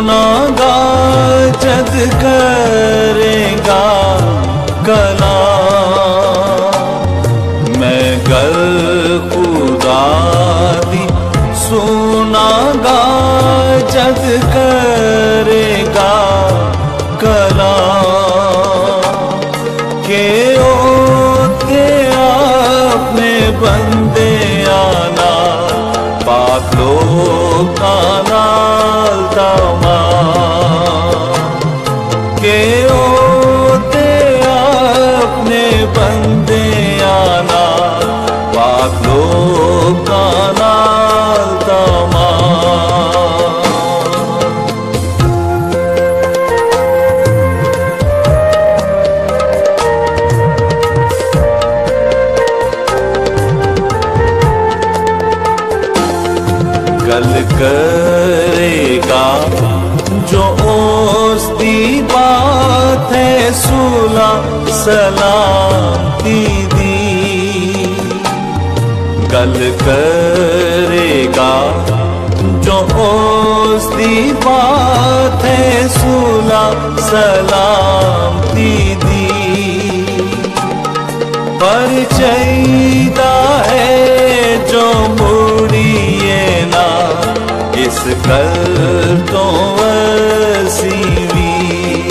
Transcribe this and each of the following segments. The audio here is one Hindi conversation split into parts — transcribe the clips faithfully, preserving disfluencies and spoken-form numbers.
सुनागा जग करेगा कलाम। मैं गर खुदा दी सुनागा जग करेगा कलाम। के ओते आपने बंदे आना पाक लोका नाल तमाम। के ओते आपने बंदे आना पाक लोका नाल तमाम। गल करेगा जो उसकी बात है सुला सलामती दी। गल करेगा जो उसकी बात है सुला सलामती दी। पर चाहिदा है जो मुड़िए ना इस कर तो वसीवी।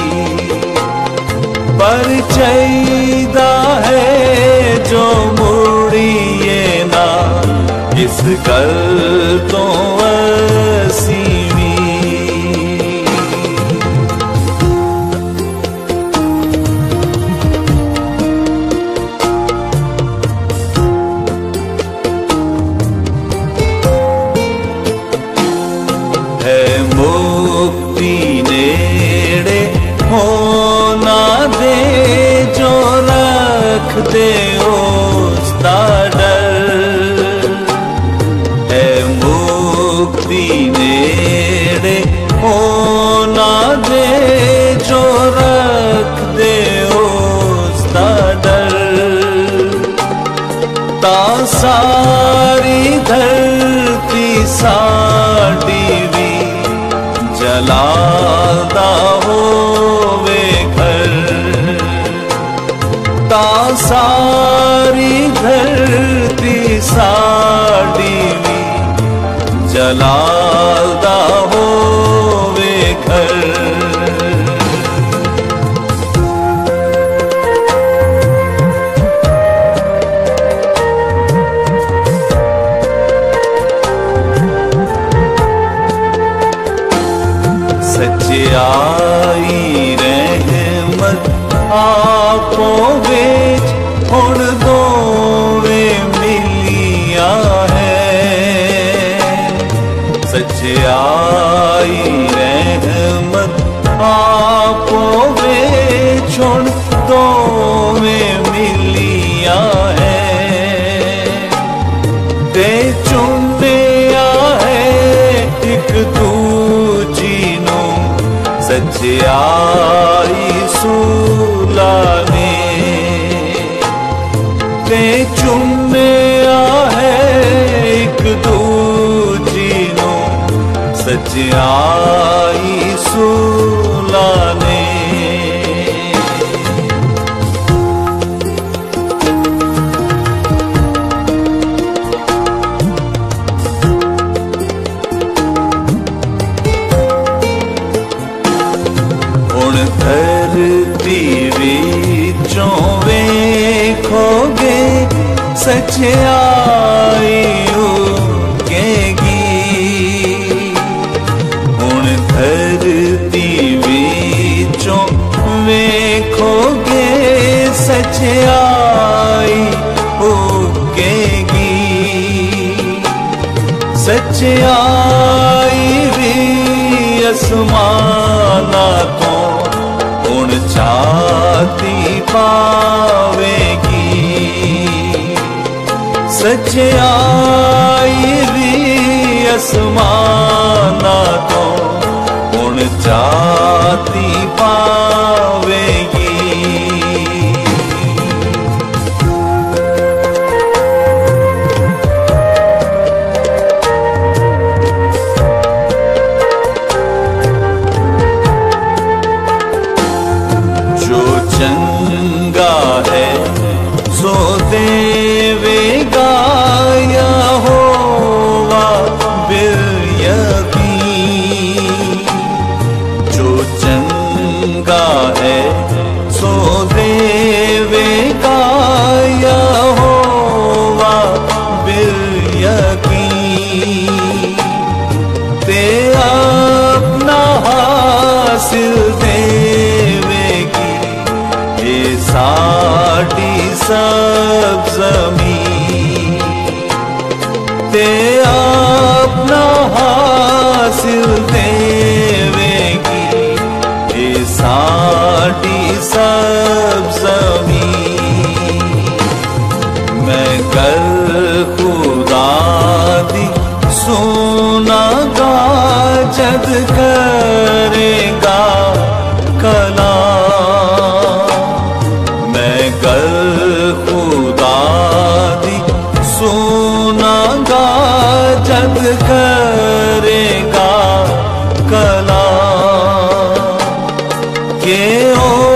पर चाहिदा है जो मुड़िए ना इस कर तो वसीवी। मुक्ति नेड़े होना दे जो रख दे उसका डर। है मुक्ति नेड़े होना दे जो रख दे उसका डर। ता सारी धरती साड़ी जलादा होवे घर। ता सारी धरती साड़ी जलादा होवे घर। सच्चाई रहमत आपो बेच हुण दोवे मिलिया है। सच्चाई रहमत आपो बेच हुण दोवे मिलिया है। ते चुनिया है एक दूजी सच्चाई सूला ने। ते चुनिया है एक दूजी नो सच्चाई सूला ने। धरती विचों वेखोगे सच्चाई उगेगी। हुण धरती विचों वेखोगे सच्चाई उगेगी। सच्चाई भी आसमाना तो हुण छाती पावेगी। सच्चाई भी आसमाना तो हुण छाती पावेगी। सब जमीन ते अपना हासिल देवेगी ये साड़ी सब जमीन। मैं कर खुदा दी सुना गा जद करेगा कला। मैं कर खुदा दी सुना गा जद करेगा कला के ओ